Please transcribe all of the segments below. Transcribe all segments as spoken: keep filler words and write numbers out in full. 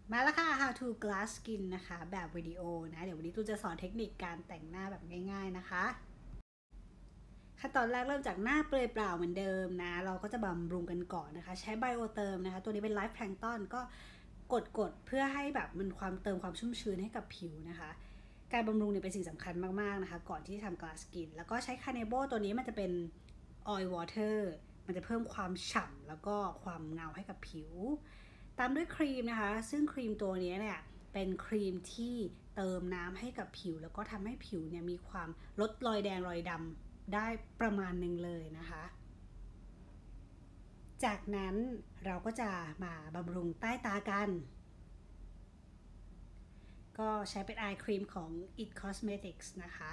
มาแล้วค่ะ How to Glass Skin นะคะแบบวิดีโอนะเดี๋ยววันนี้ตูจะสอนเทคนิคการแต่งหน้าแบบง่ายๆนะคะขั้นตอนแรกเริ่มจากหน้าเปลือยเปล่าเหมือนเดิมนะเราก็จะบำรุงกันก่อนนะคะใช้ไบโอเติมนะคะตัวนี้เป็นไลฟ์แพลงก์ตอนก็กดๆเพื่อให้แบบมันความเติมความชุ่มชื้นให้กับผิวนะคะการบำรุงเนี่ยเป็นสิ่งสำคัญมากๆนะคะก่อนที่จะทำ Glass Skin แล้วก็ใช้คาเนโบตัวนี้มันจะเป็น Oil Water มันจะเพิ่มความฉ่ำแล้วก็ความเงาให้กับผิวตามด้วยครีมนะคะซึ่งครีมตัวนี้เนี่ยเป็นครีมที่เติมน้ำให้กับผิวแล้วก็ทำให้ผิวเนี่ยมีความลดรอยแดงรอยดำได้ประมาณหนึ่งเลยนะคะจากนั้นเราก็จะมาบำรุงใต้ตากันก็ใช้เป็นไอครีมของ It Cosmetics นะคะ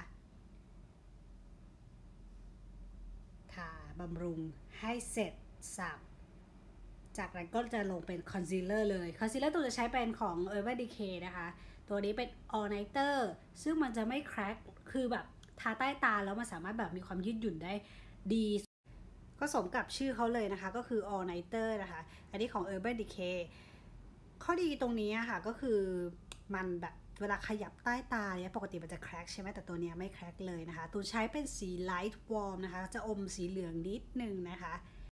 ทาบำรุงให้เสร็จสับจากนั้นก็จะลงเป็นคอนซีลเลอร์เลยคอนซีลเลอร์ตัวจะใช้เป็นของ Urban Decay นะคะตัวนี้เป็น All Nighter ซึ่งมันจะไม่แคร็กคือแบบทาใต้ตาแล้วมันสามารถแบบมีความยืดหยุ่นได้ดีก็สมกับชื่อเขาเลยนะคะก็คือ All Nighter นะคะอันนี้ของ Urban Decay ข้อดีตรงนี้ค่ะก็คือมันแบบเวลาขยับใต้ตาเนี่ยปกติมันจะแคร็กใช่ไหมแต่ตัวนี้ไม่แคร็กเลยนะคะตัวใช้เป็นสี Light Warm นะคะจะอมสีเหลืองนิดนึงนะคะ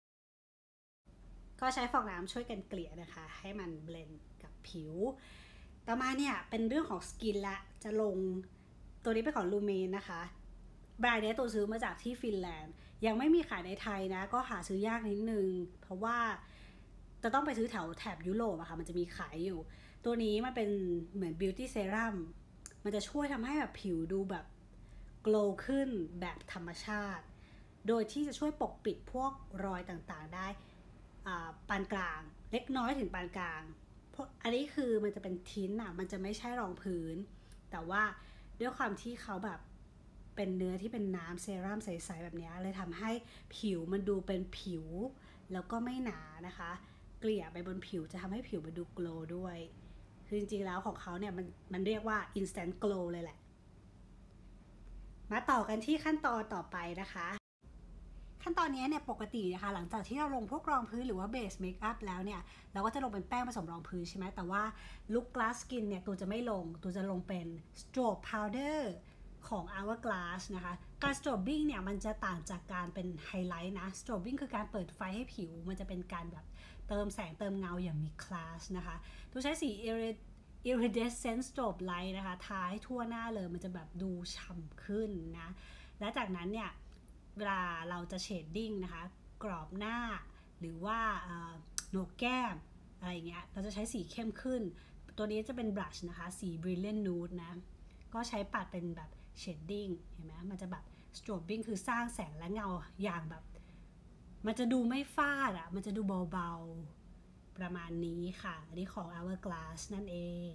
ก็ใช้ฟองน้ำช่วยกันเกลี่ยนะคะให้มันเบลนด์กับผิวต่อมาเนี่ยเป็นเรื่องของสกินละจะลงตัวนี้เป็นของลูเมนนะคะแบรนด์นี้ตัวซื้อมาจากที่ฟินแลนด์ยังไม่มีขายในไทยนะก็หาซื้อยากนิดนึงเพราะว่าจะต้องไปซื้อแถวแถบยุโรปอะค่ะมันจะมีขายอยู่ตัวนี้มันเป็นเหมือนบิวตี้เซรั่มมันจะช่วยทำให้แบบผิวดูแบบโกลว์ขึ้นแบบธรรมชาติโดยที่จะช่วยปกปิดพวกรอยต่างๆได้ปานกลางเล็กน้อยถึงปานกลางเพราะอันนี้คือมันจะเป็นทินอะมันจะไม่ใช่รองพื้นแต่ว่าด้วยความที่เขาแบบเป็นเนื้อที่เป็นน้ำเซรั่มใสๆแบบนี้เลยทำให้ผิวมันดูเป็นผิวแล้วก็ไม่หนานะคะเกลี่ยไปบนผิวจะทำให้ผิวมันดูโกลว์ด้วยคือจริงๆแล้วของเขาเนี่ยมันมันเรียกว่า instant glow เลยแหละมาต่อกันที่ขั้นตอนต่อไปนะคะขั้นตอนนี้เนี่ยปกตินะคะหลังจากที่เราลงพวกรองพื้นหรือว่าเบสเมคอัพแล้วเนี่ยเราก็จะลงเป็นแป้งผสมรองพื้นใช่ไหมแต่ว่าลุค Glass Skin เนี่ยตัวจะไม่ลงตัวจะลงเป็น Strobe Powder ของ Hourglass นะคะการ strobing เนี่ยมันจะต่างจากการเป็นไฮไลท์นะ strobing คือการเปิดไฟให้ผิวมันจะเป็นการแบบเติมแสงเติมเงาอย่างมีคลาสนะคะตัวใช้สี iridescent strobe light นะคะทาให้ทั่วหน้าเลยมันจะแบบดูฉ่ำขึ้นนะและจากนั้นเนี่ยเวลาเราจะเชดดิ้งนะคะกรอบหน้าหรือว่าโหนกแก้มอะไรเงี้ยเราจะใช้สีเข้มขึ้นตัวนี้จะเป็นบลัชนะคะสี brilliant nude นะก็ใช้ปัดเป็นแบบเชดดิ้งเห็นไหมมันจะแบบ strobing คือสร้างแสงและเงาอย่างแบบมันจะดูไม่ฟาดอ่ะมันจะดูเบาๆประมาณนี้ค่ะอันนี้ของ Hourglass นั่นเอง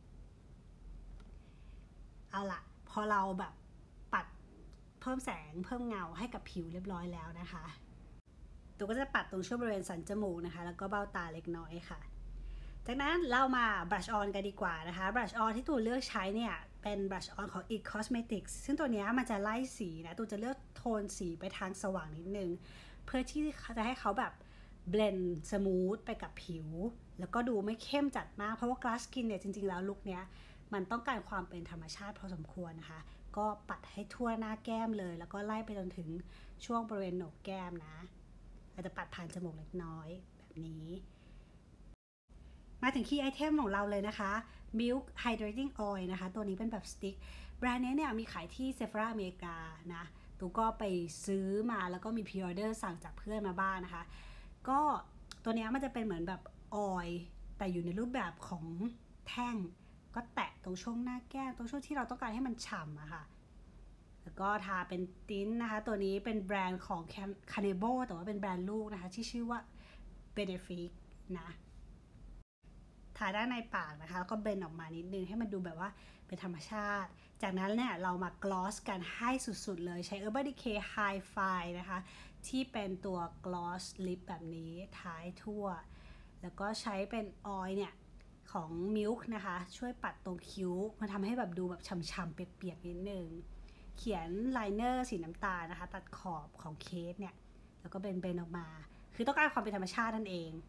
เอาล่ะพอเราแบบปัดเพิ่มแสงเพิ่มเงาให้กับผิวเรียบร้อยแล้วนะคะตัวก็จะปัดตรงช่วงบริเวณสันจมูกนะคะแล้วก็เบ้าตาเล็กน้อยค่ะจากนั้นเรามาบลัชออนกันดีกว่านะคะบลัชออนที่ตัวเลือกใช้เนี่ยเป็นบลัชออนของ It Cosmetics ซึ่งตัวนี้มันจะไล่สีนะตัวจะเลือกโทนสีไปทางสว่างนิดนึงเพื่อที่จะให้เขาแบบเบลนด์สมูทไปกับผิวแล้วก็ดูไม่เข้มจัดมากเพราะว่า Glass Skin เนี่ยจริงๆแล้วลุคเนี้ยมันต้องการความเป็นธรรมชาติพอสมควรนะคะก็ปัดให้ทั่วหน้าแก้มเลยแล้วก็ไล่ไปจนถึงช่วงบริเวณโหนกแก้มนะอาจจะปัดผ่านจมูกเล็กน้อยแบบนี้มาถึงคีย์ไอเทมของเราเลยนะคะ Milk Hydrating Oil นะคะตัวนี้เป็นแบบสติ๊กแบรนด์นี้เนี่ยมีขายที่ Sephora อเมริกานะตูก็ไปซื้อมาแล้วก็มีพรีออเดอร์สั่งจากเพื่อนมาบ้าง นะคะก็ตัวนี้มันจะเป็นเหมือนแบบออยล์แต่อยู่ในรูปแบบของแท่งก็แตะตรงช่วงหน้าแก้มตรงช่วงที่เราต้องการให้มันฉ่ำอะค่ะแล้วก็ทาเป็นติ้นนะคะตัวนี้เป็นแบรนด์ของ Cannibal แต่ว่าเป็นแบรนด์ลูกนะคะที่ชื่อว่า Benefit นะทาด้านในปากนะคะแล้วก็เบนออกมานิดนึงให้มันดูแบบว่าเป็นธรรมชาติจากนั้นเนี่ยเรามากลอสกันให้สุดๆเลยใช้ Urban Decay Hi-Fi นะคะที่เป็นตัวกลอสลิปแบบนี้ท้ายทั่วแล้วก็ใช้เป็นออยล์เนี่ยของ Milk นะคะช่วยปัดตรงคิ้วมันทำให้แบบดูแบบฉ่ำๆเปียกๆนิดนึงเขียนไลเนอร์สีน้ำตาลนะคะตัดขอบของเคสเนี่ยแล้วก็เบนๆออกมาคือต้องการความเป็นธรรมชาตินั่นเอง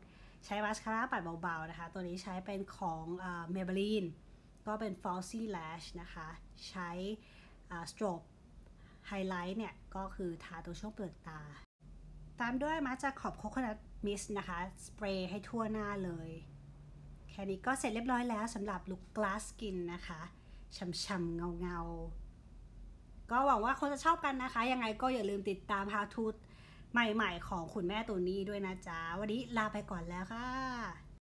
ใช้มาสคาร่าปัดเบาๆนะคะตัวนี้ใช้เป็นของเอ่อ Maybelline ก็เป็น Falsy Lash นะคะใช้สโตรบไฮไลท์เนี่ยก็คือทาตรงช่วงเปลือกตาตามด้วยมาจากขอบโคโคนัทมิสต์นะคะสเปรย์ให้ทั่วหน้าเลยแค่นี้ก็เสร็จเรียบร้อยแล้วสำหรับลุค Glass Skin นะคะช่ำๆเงาๆก็หวังว่าคนจะชอบกันนะคะยังไงก็อย่าลืมติดตาม How to ใหม่ๆของคุณแม่ตัวนี้ด้วยนะจ๊ะวันนี้ลาไปก่อนแล้วค่ะ